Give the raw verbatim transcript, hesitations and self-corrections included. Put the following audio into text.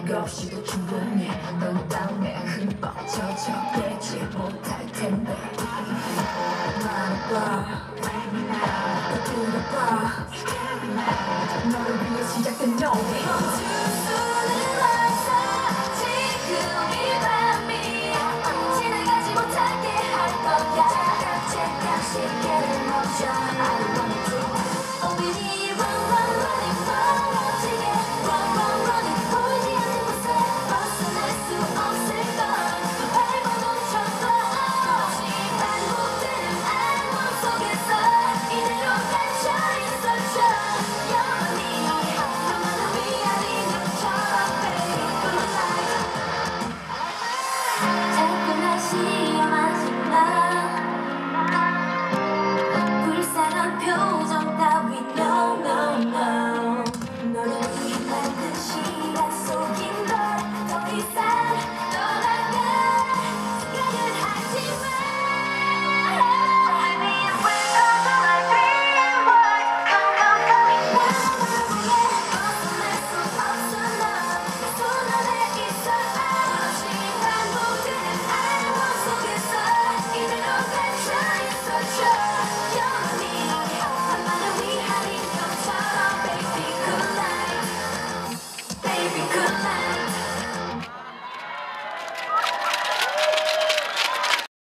거 없이도 충분해. 넌 다음에 흠뻑 젖어 빼지 못할 텐데. 말해봐, 또 들어봐. 너를 위해 시작된 노래. 멈출 수는 없어. 지금 이 밤이 지나가지 못하게 할 거야. 잠깐 쉽게 멈춰. I don't wanna do it. Oh, we need one.